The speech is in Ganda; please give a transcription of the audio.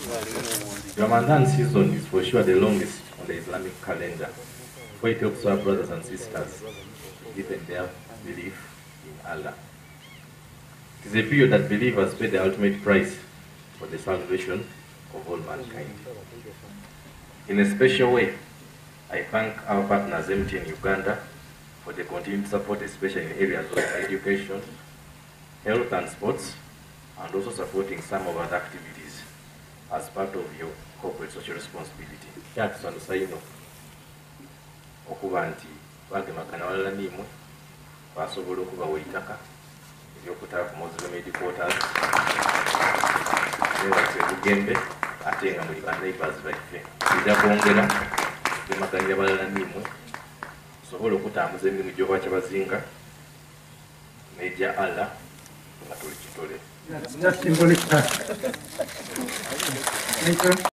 Ramadan season is for sure the longest on the Islamic calendar, for it helps our brothers and sisters to deepen their belief in Allah. It is a period that believers pay the ultimate price for the salvation of all mankind. In a special way, I thank our partners MTN Uganda for the continued support, especially in areas of education, health and sports, and also supporting some of our activities as part of your corporate social responsibility. Kyatusanyusa ino okuba nti bagemagana walala nimwe basobola okubawa ettaka eryokutala ku Muslim headquarters newase Bugembe ate nga muli banneighbours baffe ija kwongera gemaganira balala nimwe sobola okutambuza emirimu gy'obwa Kyabazinga n'egya Allah nga tuli kitole. That's symbolic. Thank you.